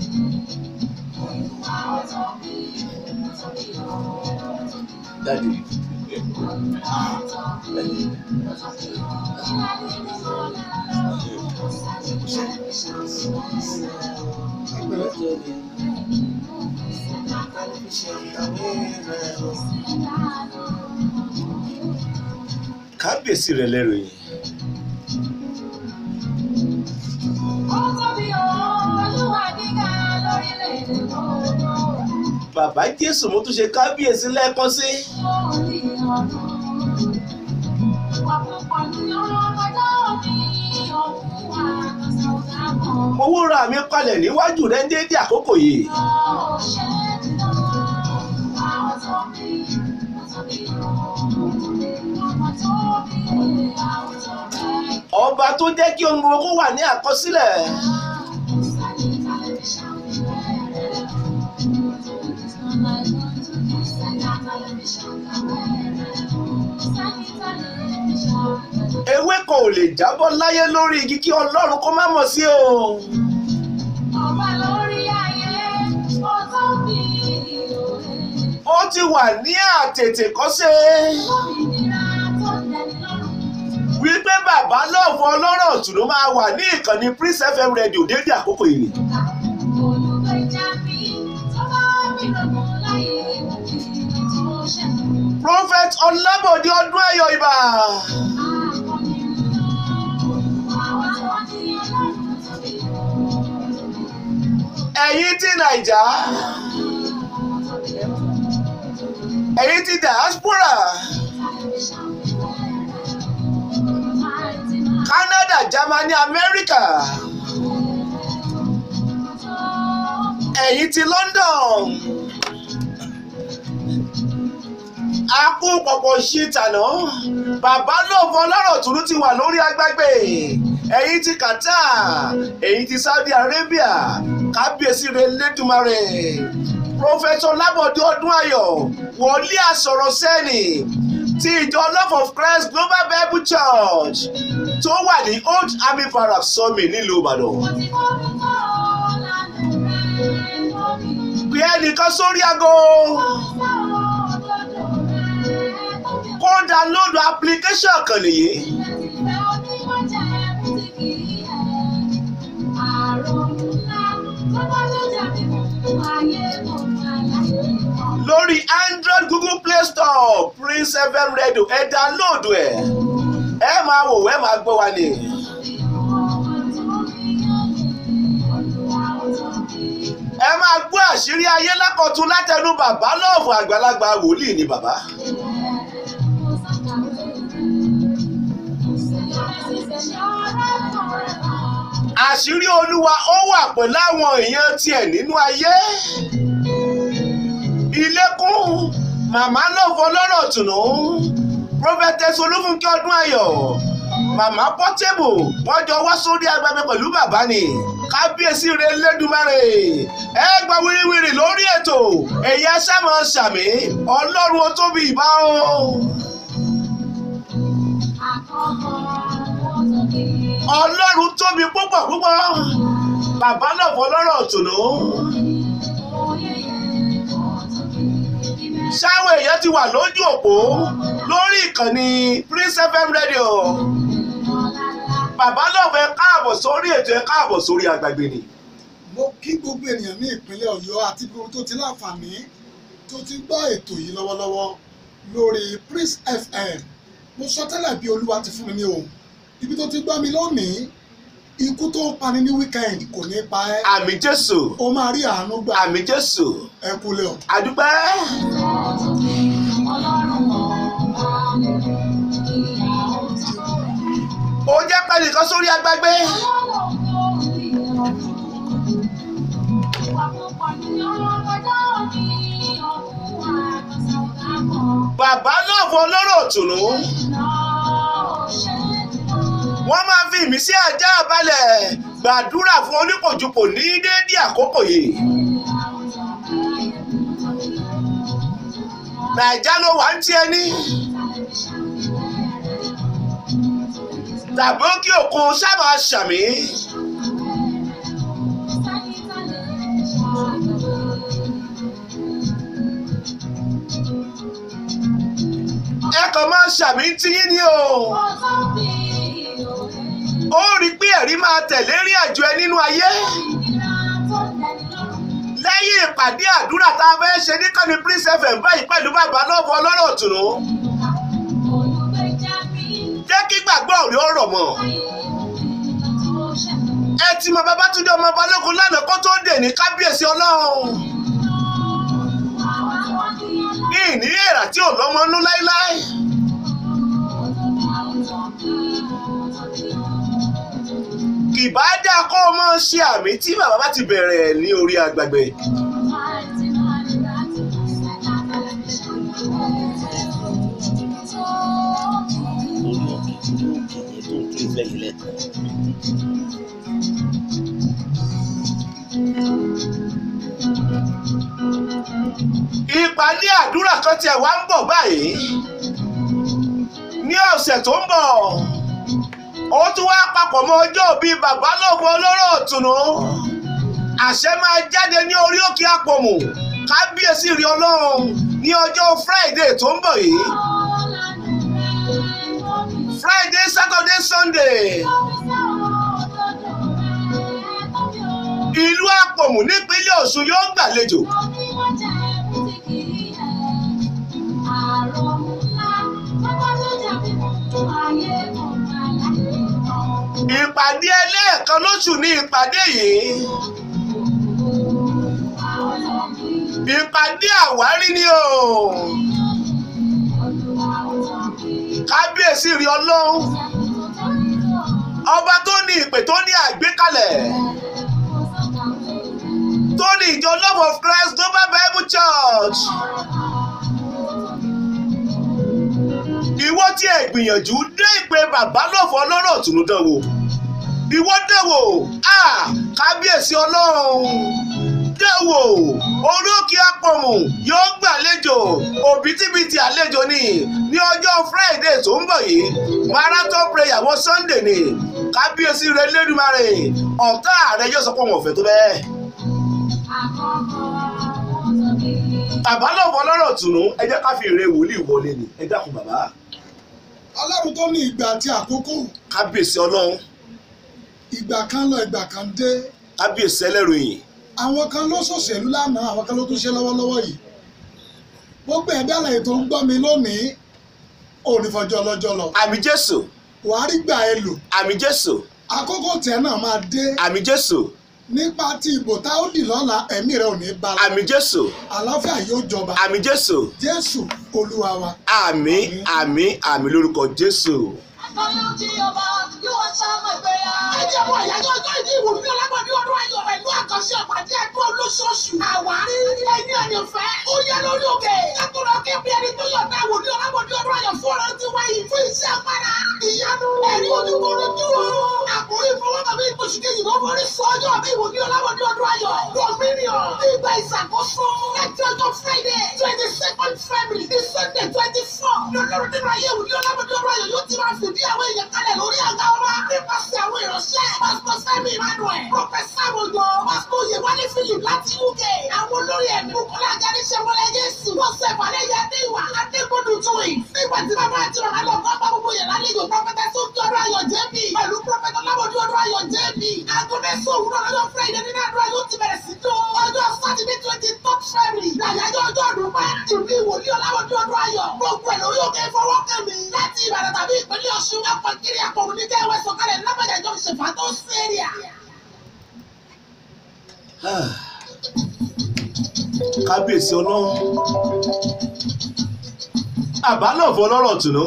Daddy. Kábíyèsí rẹ̀ lẹ́rù yìí. Bàbá Jésù mo tún ṣe kábíyèsí lẹ́ẹ̀kan sí. Mo wúra mi kalẹ̀ níwájú rẹ̀ déédéé àkókò yìí. Ọba tó jẹ́ kí ohun gbogbo wà ní àkọsílẹ̀. Ewé kan ò lè jábọ́ láyé lórí igi kí Ọlọ́run kó má mọ̀ sí o. Ọba lórí ayé ó tó bí òye. Ó ti wà ní àtètèkọ́ṣe. Wípé bàbá lọ́ọ̀fù ọlọ́rọ̀ ọ̀tún ló máa wà ní ìkànnì Prince FM Radio dédé àkókò yìí. Prophet Ọlábọ̀dé Ọdúnayọ̀ Ìbà. Ẹ̀yin ti Naija. Ẹ̀yin ti diaspora. Canada, Germany, America. Ẹ̀yin ti London. Akú pọ̀pọ̀ ṣí tànà. Bàbá lóòfò ọlọ́rọ̀ tùrú ti wà lórí agbágbé. Ẹ̀yin ti Qatar. Ẹ̀yin ti Saudi Arabia. Kábíyèsí rẹ̀ Lédùmarè. Prọfẹ̀tọ̀ Ọlábọ̀dé Ọdúnayọ̀. Wòlíì àsọ̀rọ̀ sẹ́ni. Ti ìjọ Love of Christ Global Bible Church tó wà ní Old Army Barracks Sọ́mi nílùú Ìbàdàn. Pé ẹnìkan sórí aago kó download application kan nìyí. Lórí Android Google Play Store Prince FM Radio ẹ download ẹ máa wò ẹ máa gbọ́ wa ni. Ẹ máa gbọ́ àṣírí ayé lákọ̀tún látẹnu bàbá lọ́ọ̀fù àgbàlagbà wòlíì ni bàbá. Àṣírí Olúwa ó wà pẹ̀lú àwọn èèyàn tiẹ̀ nínú ayé. Ilé-kún màmá lọ́ọ̀fù ọlọ́rọ̀ tùnú Prophetess Olúfúnkẹ́ Ọdúnayọ̀ màmá Portable wọ́n jọ wá sórí agbábẹ pẹ̀lú bàbá ni kábíyèsí rẹ̀ Lédùmarè ẹ gba wíríwírí lórí ètò èyí ẹ sá máa ṣàmì Ọlọ́run ó tóbi ìbá o. Ọlọ́run tóbi púpọ̀ púpọ̀ bàbá lọ́ọ̀fù ọlọ́rọ̀ tùnú. Ṣáwọn èèyàn ti wà lójú òpó lórí ìkànnì Prince FM Radio. Bàbá lọ́ọ̀fù ẹ káàbọ̀ sórí ètò ẹ káàbọ̀ sórí agbègbè ni. Mo kí gbogbo ènìyàn ní ìpínlẹ̀ Ọ̀yọ́ àti gbogbo tó ti láǹfààní tó ti gbọ́ ètò yìí lọ́wọ́lọ́wọ́ lórí Prince FM. Mo sọ tẹ́lẹ̀ bí Olúwa ti fún mi ní ohùn. Ibi tó ti gbọ́ mi lónìí ikú tó ń pani ní weekend kò ní pa ẹ́. Àmín Jésù. O máa rí àánú gbà. Àmín Jésù. Ẹ kúlẹ̀ o. Àdúpẹ́. Ó jẹ́ pẹ́ nìkan sórí agbágbé. Bàbá lọ́ọ̀fù ọlọ́rọ̀ tùnú. Wọ́n máa fi ìmísí ajá balẹ̀ gbàdúrà fún onípòjúpò ní déédéé àkókò yìí. Nàìjà ló wà ń tiẹ̀ ní. Tàbí òkè òkun sábà ṣàmì. kan máa ṣàmì tiyín ni o. Ó rí pé ẹ̀rí máa tẹ̀lé rí àjò ẹ nínú ayé. Lẹ́yìn ìpàdé àdúrà tá a fẹ́ ṣe ní kọ́ni Prince FM báyìí pẹ̀lú bàbá lọ́wọ́ ọlọ́rọ̀ òtùnú. Jẹ́ kí gbàgbọ́ rí ó rọ̀ mọ́. Ẹ ti mọ Babátúndé ọmọ Balógun lánàá kó tó dé ní kábíyèsí ọlọ́run. Ìní èrà tí ò lọ́mọ nú láíláí. Kìbá dá kó o mọ̀ ṣe àmì tí bàbá bá ti bẹ̀rẹ̀ ní orí agbègbè. Ìpàdé àdúrà kan tiẹ̀ wá ń bọ̀ báyìí ní ọ̀sẹ̀ tó ń bọ̀. Ó tún wá papọ̀ mọ́ ọjọ́ òbí bàbá lọ́wọ́ ọlọ́rọ̀ òtùnú. Àṣẹ máa jáde ní orí òkè Àpòmù kábíyèsí rí ọlọ́run ní ọjọ́ Friday tó ń bọ̀ yìí. Friday, Saturday, Sunday. Ìlú Àpòmù nípínlẹ̀ Ọ̀ṣun yóò gbàlejò. Ìpàdé ẹlẹ́ẹ̀kan lóṣù ní ìpàdé yìí. Ìpàdé àwárí ni o. Kábíyèsí rí ọlọ́run. Ọba tó ní ìpè tó ní àgbékalẹ̀. Tó ní ìjọ Love of Christ Global Bible Church. Ìwọ tí ẹ gbìyànjú dé ìpè bàbá lọ́fọ̀ ọlọ́rọ̀ òtùnú dánwò. Ìwọ dánwò, kábíyèsí ọlọ́run. Dánwò, orókè Àpòmù yóò gbàlejò òbítíbitì àlejò ní ọjọ́ Friday tó ń bọ̀ yìí. Marathon prayer wọ Sunday ni. Kábíyèsí rẹ lẹ́dùmarè, ọ̀tá rẹ yóò sọ pé wọn ò fẹ́ tó bẹ́ẹ̀. Bàbá lọ́fọ̀ ọlọ́rọ̀ òtùnú, ẹ jẹ́ ká fi ìre wòlíì wọlé ni. Ẹ dákun bàbá. Ọlọ́run tó ní ìgbà àti àkókò. Kábíyèsí ọlọ́run. Ìgbà kan lọ ìgbà kan dé. Kábíyèsí ẹlẹ́ròyìn. Àwọn kan ló ṣòṣèlú lánàá, àwọn kan ló tún ṣe lọ́wọ́lọ́wọ́ yìí. Gbogbo ẹ̀dá àlàyé tó ń gbọ́ mi lónìí ò ní fọjọ́ lọ́jọ́ lọ. Àmì Jésù. Wàá rí gbà ẹ lò. Àmì Jésù. Àkókò tẹ̀ náà máa dé. Àmì Jésù. Nípa ti ìbò tá ó dì lọ́la ẹ̀mí rẹ̀ ò ní bá. Àmì Jésù. Àlàáfíà yóò jọba. Àmì Jésù. Jésù Olúwa wa. Àmín, àmín, àmín lórúkọ Jésù. Àjẹmọ́ ìyájọ́ ọjọ́ ìdí ìwò ní ọlágbọ̀dé ọdún ayọ̀ pẹ̀lú àkànṣe àpàdé ẹ̀kọ́ olóṣooṣù. Àwárí ẹni àyànfẹ́ ó yẹ lórí òkè. Kátólọ́ kébí ẹni tó yọ̀ǹda ìwò ní ọlágbọ̀dé ọdún ayọ̀ fún ọ̀rọ̀ tí wáyé fún iṣẹ́ agbára. Ìyanu ẹ̀rí ojúkọ̀rọ̀ dúró. Àkórí ìfowópamọ́ ìpòṣù kejì ló forí sọ́jọ́ bí ìwò ní ọlágbọ̀dé ọdún ayọ̀. Dominion ìgbà ìṣàkóso. Láti ọjọ́ Friday 22nd February ní Sunday 24. Lọ́lọ́run nínú ayé ìwò ní ọlágbọ̀dé ọdún ayọ̀ yóò ti máa fìdí àwọn èèyàn kalẹ̀ lórí àga ọba. Nípasẹ̀ àwọn ìránṣẹ́. Pásítọ̀ Fẹ́mi Emmanuel, Prọfẹ̀sà Mojo, Pásítọ̀ Oyèwálé Philip láti UK, àwọn olórí ẹ̀mí Bukola Ajáde-Ṣẹ́wọlé Jésù, Joseph Adéyẹdéwà, Adégbòdù Tóyìn. Nígbà tí bàbá àti màmá lọ kọ́ bá gbogbo yẹn lálejò Prọfẹ̀tà Sókè ọdún ayọ̀ JB pẹ̀lú Prọfẹ̀tà Lábọ̀dé ọdún ayọ̀ JB. Aago mẹ́sàn-án òwúrọ̀ lọ́jọ́ Friday nínú àdúrà yóò ti bẹ̀rẹ̀ sí jó. Ọjọ́ Saturday 23rd February làyájọ́ ọjọ́ ọdúnpẹ́. Ìbí ìwòlí Ọlábọ̀dé ọdún ayọ̀. Gbogbo ẹ̀ lórí òkè ìfọwọ́kẹ́mi. Láti Ìbàdàn tàbí ìpínlẹ̀ Ọ̀ṣun, Apàkiri Àpòmù ní kẹ́wẹ́ sọ̀kalẹ̀ lábàjá ìjọ ìṣèfàtó sẹ́ríà. Kábíyèsí ọlọ́run. Bàbá lọ́fọ̀ ọlọ́rọ̀ òtùnú.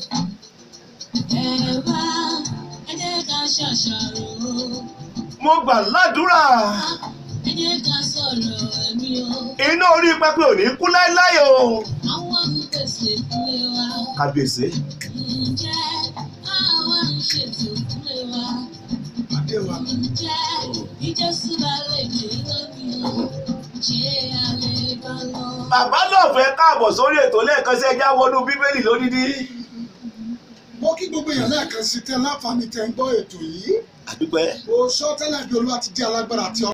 Ẹ jẹ́ ká ṣàṣàrò. Mo gbà ládùúrà. Ẹ jẹ́ ká sọ̀rọ̀ ẹ̀mí o. Iná orí pẹpẹ ò ní kú láéláé o. Àwọn àmúpèsè ìdílé wa. Kábíyèsí. Ǹjẹ́ àwọn àṣètò ìdílé wa? Adéwà. Ǹjẹ́ ìjẹ́sí balẹ̀ dé lórí o? Ṣé alẹ́ bá lọ? Bàbá lọ́fẹ̀ káàbọ̀ sórí ètò lẹ́ẹ̀kan sí ẹja wọnú Bíbélì lódìdí. Mo kí gbogbo èèyàn lẹ́ẹ̀kan sí tẹ láǹfààní tẹ ń gbọ́ ètò yìí. Àdúpẹ́. Mo sọ tẹ́lẹ̀ bí Olúwa ti jẹ́ alágbára àti